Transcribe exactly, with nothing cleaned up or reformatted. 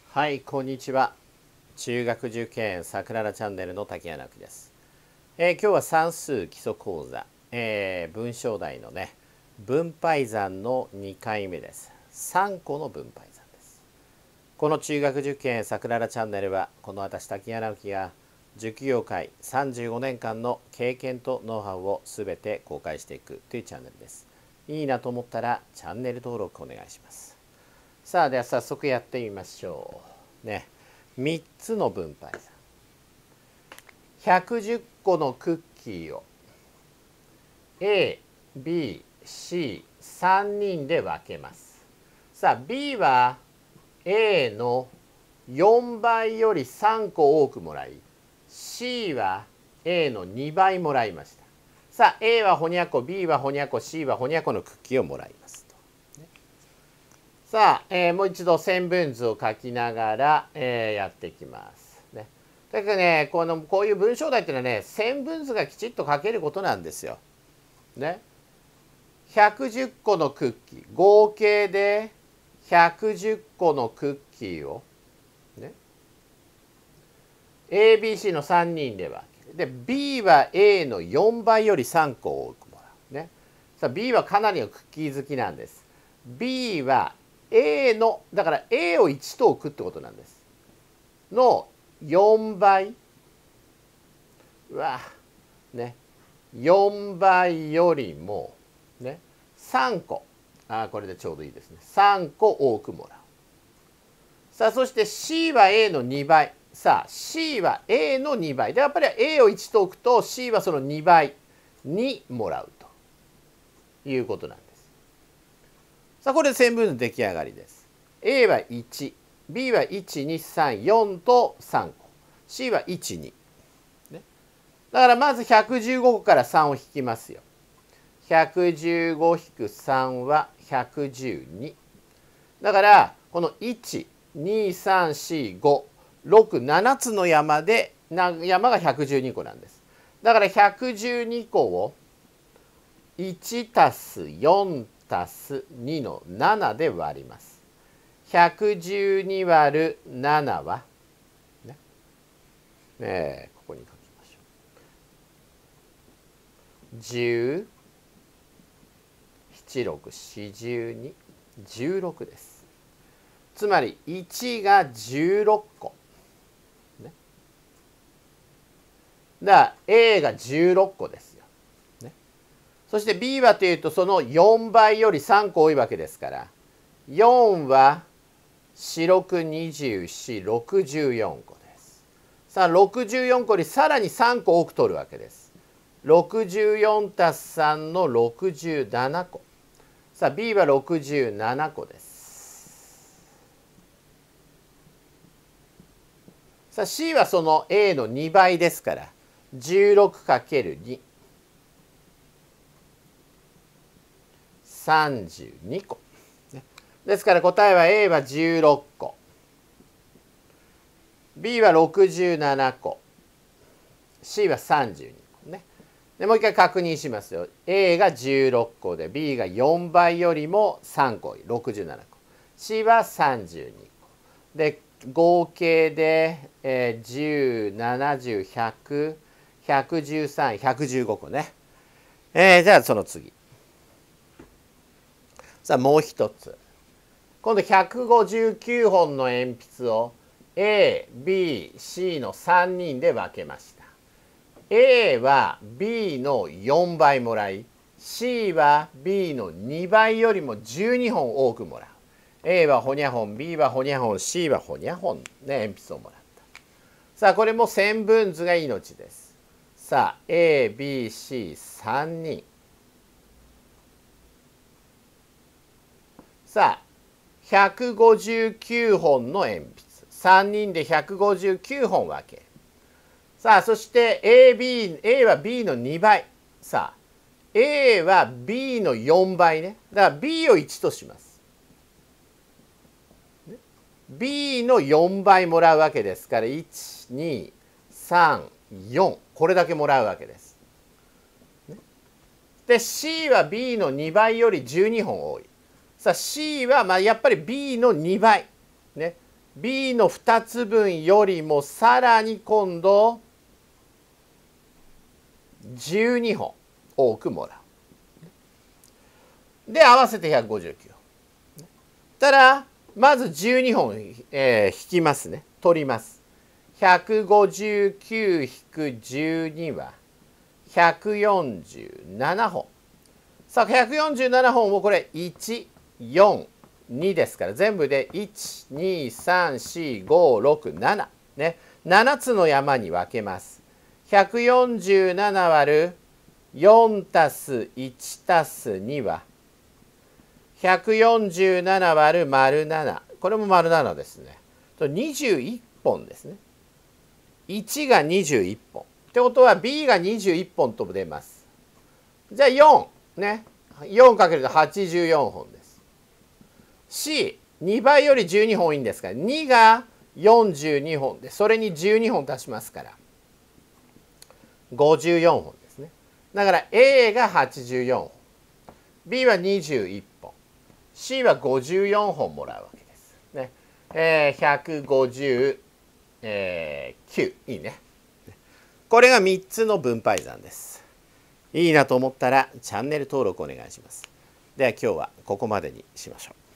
はい、こんにちは。中学受験さくららチャンネルの竹谷直樹です。えー、今日は算数基礎講座、えー、文章題のね分配算のにかいめです。さんこの分配算です。この中学受験さくららチャンネルはこの私竹谷直樹が塾業界さんじゅうごねんかんの経験とノウハウをすべて公開していくというチャンネルです。いいなと思ったらチャンネル登録お願いします。さあでは早速やってみましょうね。みっつの分配算、ひゃくじゅっこのクッキーを A、B、C、さんにんで分けます。さあ B は A のよんばいよりさんこ多くもらい、 C は A のにばいもらいました。さあ A はほにゃこ、 B はほにゃこ、 C はほにゃこのクッキーをもらいますと。さあ、えー、もう一度線分図を書きながら、えー、やっていきます。ね、だからねこのこういう文章題っていうのはね線分図がきちっと書けることなんですよ。ね、ひゃくじゅっこのクッキー、合計でひゃくじゅっこのクッキーを、ね、エービーシー のさんにんで分ける。で B は A のよんばいよりさんこ多くもらう。ね、さあ B はかなりのクッキー好きなんです。B はA のだから A をいちと置くってことなんですのよんばい、うわねよんばいよりもねさんこ、あこれでちょうどいいですね、さんこ多くもらう。さあそして C は A のにばい、さあ C は A のにばいで、やっぱり A をいちと置くと C はそのにばいにもらうということなんです。さあこれで線分図出来上がりです。A はいち、B はいち、に、さん、よんとさんこ、C はいち、に、ね、だからまずひゃくじゅうごこからさんを引きますよ。ひゃくじゅうご引くさんはひゃくじゅうに。だからこのいち、に、さん、よん、ご、ろく、ななつの山で山がひゃくじゅうにこなんです。だからひゃくじゅうにこをいちたすよんたすにのななで割ります。ひゃくじゅうに割るななは、ねね、ここに書きましょう。じゅう、なな、ろく、よん、じゅうに、じゅうろくです。つまりいちがじゅうろっこ。ね、だから A がじゅうろっこですよ。ね、そして B はというとそのよんばいよりさんこ多いわけですから、よんはよん、ろく、にじゅうよん、ろくじゅうよんこです。さあろくじゅうよんこにさらにさんこ多く取るわけです。ろくじゅうよんたすさんのろくじゅうななこ。さあ B はろくじゅうななこです。さあ C はその A のにばいですから じゅうろくかけるに、さんじゅうにこ。ですから答えは A はじゅうろっこ、 B はろくじゅうななこ、 C はさんじゅうにこね。でもう一回確認しますよ。 A がじゅうろっこで B がよんばいよりもさんこ多いろくじゅうななこ、 C はさんじゅうにこで合計で、えー、じゅう、ななじゅう、ひゃく、ひゃくじゅうさん、ひゃくじゅうごこね。えー、じゃあその次。さあもう一つ。今度ひゃくごじゅうきゅうほんの鉛筆を A、B、C のさんにんで分けました。A は B のよんばいもらい、C は B のにばいよりもじゅうにほん多くもらう。A はほにゃほん、B はほにゃほん、C はほにゃほん、ね、鉛筆をもらった。さあこれも線分図が命です。さあ A、B、C さんにん。さあひゃくごじゅうきゅうほんの鉛筆、さんにんでひゃくごじゅうきゅうほん分け。さあそして A、B、A は B のにばい。さあ A は B のよんばいね。だから B をいちとします。B のよんばいもらうわけですからいち、に、さん、よんこれだけもらうわけです。で C は B のにばいよりじゅうにほん多い。さあ C はまあやっぱり B のにばい、ね、 B のふたつぶんよりもさらに今度じゅうにほん多くもらう。で合わせてひゃくごじゅうきゅうほん。たらまずじゅうにほん、えー、引きますね。取ります。ひゃくごじゅうきゅう引くじゅうにはひゃくよんじゅうななほん。さあひゃくよんじゅうななほんをこれいち、よん、にですから全部でいち、に、さん、よん、ご、ろく、なな、ね、ななつの山に分けます。ひゃくよんじゅうなな割るよんたすいちたすにはひゃくよんじゅうなな割る丸なな、これも丸ななですね。とにじゅういっぽんですね。いちがにじゅういっぽん。ってことは B がにじゅういっぽんと出ます。じゃあよんね。よんかけるとはちじゅうよんほんです。C、にばいよりじゅうにほんいいんですが、にがよんじゅうにほんで、それにじゅうにほん足しますから、ごじゅうよんほんですね。だから A がはちじゅうよんほん、B はにじゅういっぽん、C はごじゅうよんほんもらうわけです。ねえー、ひゃくごじゅうきゅう、いいね。これがみっつの分配算です。いいなと思ったらチャンネル登録お願いします。では今日はここまでにしましょう。